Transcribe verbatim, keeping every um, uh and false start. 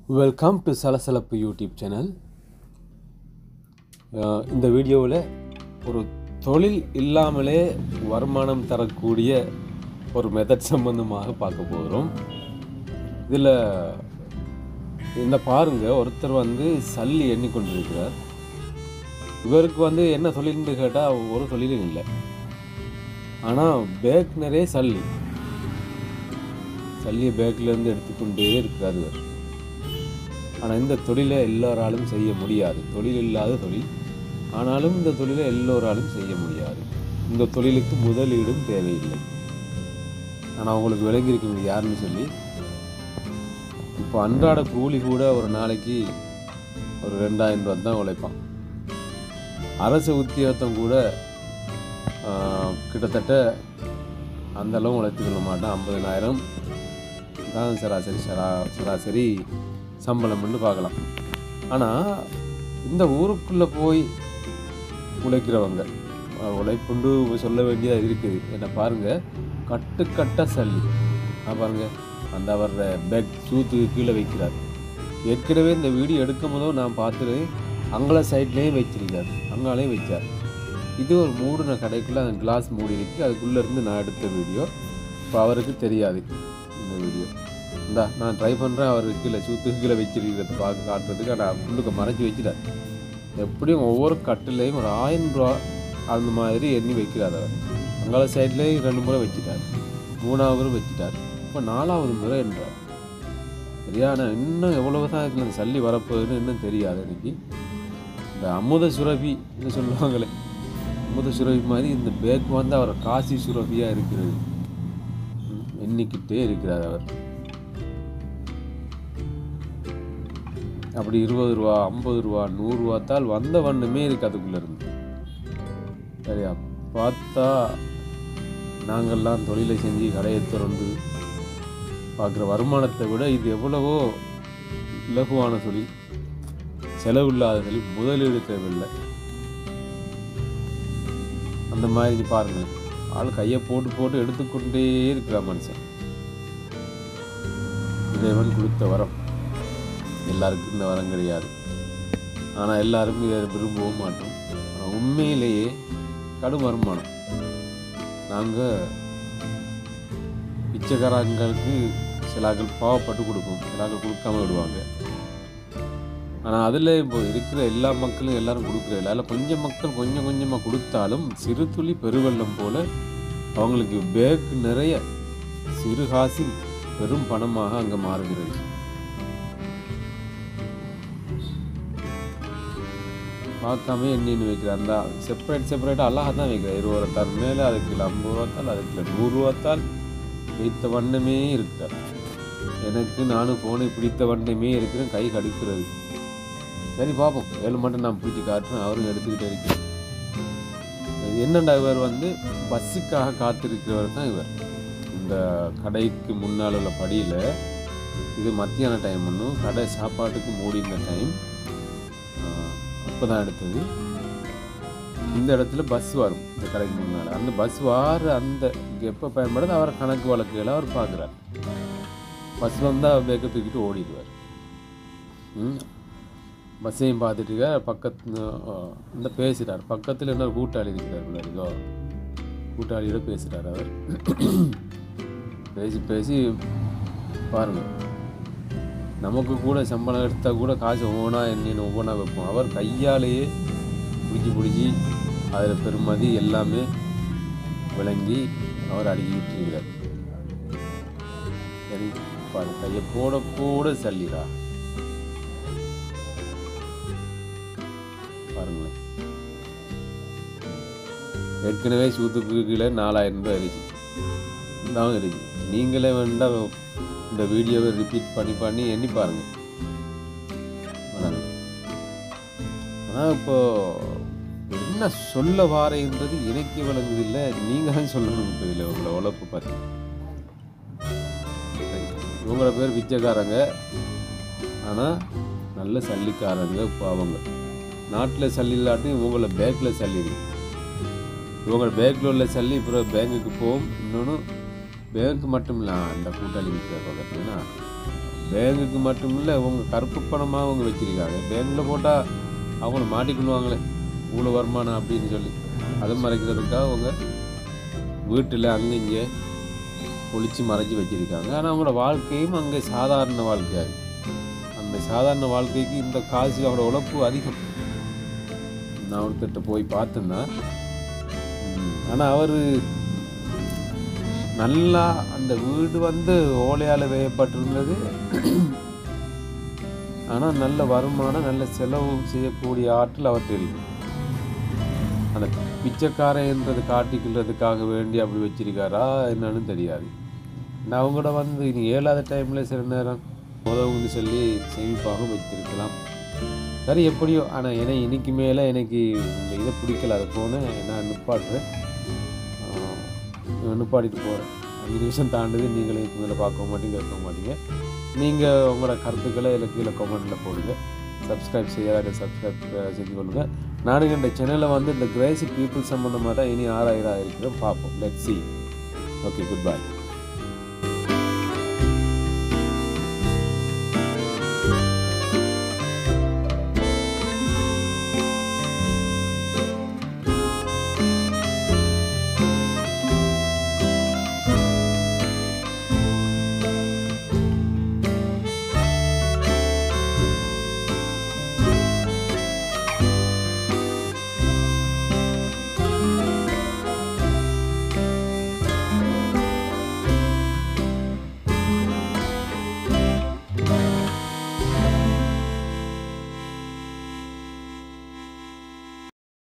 Welcome to Salasalappu YouTube channel. இந்த வீடியோவில் ஒரு தொழில் இல்லாமலே வருமானம் தரக்கூடிய ஒரு மெத்தட் சம்பந்தமாக பார்க்க போகிறோம். இதில் இந்த பாருங்கள், ஒருத்தர் வந்து சல்லி எண்ணிக்கொண்டிருக்கிறார். இவருக்கு வந்து என்ன தொழில்னு கேட்டால் ஒரு தொழிலும் இல்லை. ஆனால் பேக் நிறைய சல்லி சல்லியை பேக்லேருந்து எடுத்துக்கொண்டே இருக்கிறார் இவர். ஆனால் இந்த தொழிலை எல்லோராலும் செய்ய முடியாது. தொழில் இல்லாத தொழில், ஆனாலும் இந்த தொழிலை எல்லோராலும் செய்ய முடியாது. இந்த தொழிலுக்கு முதலீடும் தேவையில்லை. ஆனால் அவங்களுக்கு விளங்கியிருக்கணும் யாருன்னு சொல்லி. இப்போ அன்றாட கூலி கூட ஒரு நாளைக்கு ஒரு ரெண்டாயிரம் ரூபா தான் உழைப்பான். அரசு உத்தியோகத்தம் கூட கிட்டத்தட்ட அந்தளவு உழைத்துக்கொள்ள மாட்டான். ஐம்பதனாயிரம் தான் சராசரி சரா சராசரி சம்பளம்னு பார்க்கலாம். ஆனால் இந்த ஊருக்குள்ளே போய் உழைக்கிறவங்க உழைப்புண்டு சொல்ல வேண்டியதாக இருக்குது. என்ன பாருங்கள், கட்டு கட்ட சல்லி நான் பாருங்கள், அந்த அவர் பேக் சூத்துக்கு கீழே வைக்கிறார். ஏற்கனவே இந்த வீடியோ எடுக்கும் போதும் நான் பார்த்துட்டு அங்கே சைட்லேயும் வச்சிருக்கார், அங்காலேயும் வச்சார். இது ஒரு மூடின கடைக்குள்ளே அந்த கிளாஸ் மூடி இருக்குது, அதுக்குள்ளே இருந்து நான் எடுத்த வீடியோ. இப்போ அவருக்கு தெரியாது இந்த வீடியோ. இந்தா நான் ட்ரை பண்ணுறேன். அவர் கீழே சூத்துக்கு கீழே வச்சிருக்கிறது பார்க்க காட்டுறதுக்கு நான் உள்ளுக்க மறைச்சி வைக்கிறார். எப்படியும் ஒவ்வொரு கட்டிலையும் ஒரு ஆயிரம் ரூபா அந்த மாதிரி எண்ணி வைக்கிறார். அவர் அங்கால சைட்லேயும் ரெண்டு முறை வச்சுட்டார், மூணாவது வச்சுட்டார், இப்போ நாலாவது முறை என்றார். சரியான இன்னும் எவ்வளவு தான் இதில் அந்த சல்லி வரப்போகுதுன்னு இன்னும் தெரியாது எனக்கு. இந்த அமுத சுரபி என்ன சொல்லுவாங்களே, அமுத சுரபி மாதிரி இந்த பேக் வந்து அவர் காசி சுரபியாக இருக்கிறது. எண்ணிக்கிட்டே இருக்கிறார் அவர். அப்படி இருபது ரூபா, ஐம்பது ரூபா, நூறுரூவாத்தால் வந்த வண்ணமே இருக்குது அதுக்குள்ளே இருந்து. சரியா பார்த்தா நாங்கள்லாம் தொழிலை செஞ்சு கடையை திறந்து பார்க்குற வருமானத்தை விட இது எவ்வளவோ இலகுவான தொழில், செலவில்லாத தொழில், முதலீடு தேவையில்லை. அந்த மாதிரி பாருங்கள், ஆள் கையை போட்டு போட்டு எடுத்துக்கொண்டே இருக்கிற மனுஷன். இறைவன் கொடுத்த வரம். எல்லாருக்கும் இந்த வரம் கிடையாது, ஆனால் எல்லாருக்கும் இதை விரும்பவும் மாட்டோம். ஆனால் உண்மையிலேயே கடும் வருமானம். நாங்கள் பிச்சைக்காரங்களுக்கு சிலாக்கள் பாவப்பட்டு கொடுப்போம், சிலாக்கள் கொடுக்காம விடுவாங்க. ஆனால் அதில் இப்போ இருக்கிற எல்லா மக்களும் எல்லாரும் கொடுக்குறதில்ல. அதில் கொஞ்சம் மக்கள் கொஞ்சம் கொஞ்சமாக கொடுத்தாலும் சிறு துளி பெருவெள்ளம் போல் அவங்களுக்கு பேக் நிறைய சிறு காசில் பெரும் பணமாக அங்கே மாறுகிறது. பார்க்காம எண்ணெய் வைக்கிறார். அந்த செப்பரேட் செப்பரேட்டாக அழகாக தான் வைக்கிறார். இருபது ரூபாத்தால் மேலே, அதுக்கு ஐம்பது ரூபாத்தால், அதுக்கு நூறுரூவாத்தால் வைத்த வண்ணமே இருக்கிறார். எனக்கு நானும் ஃபோனை பிடித்த வண்ணமே இருக்கிறேன், கை கடுக்கிறது. சரி பார்ப்போம், ஏழு மட்டும் நான் பிடிச்சி காட்டுறேன். அவரும் எடுத்துக்கிட்டே இருக்கிறேன். என்னண்டா இவர் வந்து பஸ்ஸுக்காக காத்திருக்கிறவர் தான் இவர். இந்த கடைக்கு முன்னால் உள்ள படியில் இது மத்தியான டைம் ஒன்றும் கடை சாப்பாட்டுக்கு மூடின டைம் அப்போ தான் எடுத்தது. இந்த இடத்துல பஸ் வரும் இந்த கடைக்கு முன்னால். அந்த பஸ் வார அந்த எப்போ பயன்படுது அவரை கணக்கு வழக்குகளை அவர் பார்க்குறார். பஸ் வந்தால் பேக்கை தூக்கிட்டு ஓடிடுவார். பஸ்ஸையும் பார்த்துட்டு இருக்கார். பக்கத்து இந்த பேசுகிறார். பக்கத்தில் இன்னொரு கூட்டாளி இருக்கிறார். இதோ கூட்டாளியோட பேசுகிறார் அவர். பேசி பேசி பாருங்கள், நமக்கு கூட சம்பளம் எடுத்தால் கூட காசு ஒவ்வொன்றா என்னென்னு ஒவ்வொன்றா வைப்போம். அவர் கையாலேயே பிடிச்சி பிடிச்சி அதில் பெருமதி எல்லாமே விளங்கி அவர் அடுக்கி விட்டுருக்கிறார். சரி பாரு, கையை போட போட சல்லிடா பாருங்களேன். ஏற்கனவே சூத்துக்கு கீழே நாலாயிரம் ரூபாய் இருந்துச்சு தான் இருக்கு. நீங்களே வேண்டாம் இந்த வீடியோவை ரிப்பீட் பண்ணி பண்ணி எண்ணி பாருங்கள். ஆனால் இப்போ என்ன சொல்ல வாரேன்றது எனக்கு விளங்குதில்லை, நீங்கள் தான் சொல்லணும். இதில் உங்களை உழைப்பு பார்த்து இவங்கள பேர் பிச்சைக்காரங்க, ஆனால் நல்ல சல்லிக்காரங்க. இப்போ அவங்க நாட்டில் சல்லி இல்லாட்டி இவங்கள பேக்கில் சல்லி இருக்கு. இவங்க பேக்கில் உள்ள சல்லி அப்புறம் பேங்குக்கு போகும். இன்னொன்று பேங்க் மட்டும் இல்லை, அந்த கூட்டாளி விற்கிற பக்கத்துலன்னா பேங்குக்கு மட்டும் இல்லை, அவங்க கருப்பு பணமாக அவங்க வச்சுருக்காங்க. பேங்கில் போட்டால் அவங்கள மாட்டிக்கொள்வாங்களே இவ்வளோ வருமானம் அப்படின்னு சொல்லி, அதை மறைக்கிறதுக்காக அவங்க வீட்டில் அங்கே இங்கே ஒழிச்சு மறைச்சி வச்சுருக்காங்க. ஆனால் அவங்களோட வாழ்க்கையும் அங்கே சாதாரண வாழ்க்கையாக இருக்குது. அந்த சாதாரண வாழ்க்கைக்கு இந்த காசு அவரோட உழைப்பு அதிகம். நான் ஒருத்தட்ட போய் பார்த்தேன்னா, ஆனால் அவர் நல்லா அந்த வீடு வந்து ஓலையால் வேயப்பட்டிருந்தது. ஆனால் நல்ல வருமானம், நல்ல செலவு செய்யக்கூடிய ஆற்றல் அவர்கிட்ட இருக்கு. அந்த பிச்சைக்காரன்றது காட்டிக்கிறதுக்காக வேண்டி அப்படி வச்சிருக்காரா என்னன்னு தெரியாது. நான் அவங்களோட வந்து இனி ஏழாத டைமில் சில நேரம் உதவுன்னு சொல்லி சேமிப்பாக வச்சிருக்கலாம். சரி எப்படியோ, ஆனால் ஏன்னா இன்னைக்கு மேலே எனக்கு இந்த இதை பிடிக்கல. அதை போனேன், நான் நிப்பாட்டுறேன், நிப்பாட்டிட்டு போகிறேன். அஞ்சு நிமிஷம் தாண்டுது, நீங்களே இதுக்கு மேலே பார்க்க மாட்டீங்க, கேட்க மாட்டீங்க. நீங்கள் உங்களோட கருத்துக்களை இல்லை கீழே கமெண்ட்டில் போடுங்க. சப்ஸ்கிரைப் செய்யாத சப்ஸ்கிரைப் செஞ்சு கொள்ளுங்கள். நானுங்க இந்த சேனலில் வந்து இந்த கிரேசி பீப்புள் சம்மந்தமாக தான் இனி ஆறாயிரம் இருக்கிறோம், பார்ப்போம். Let's see. Okay, good bye.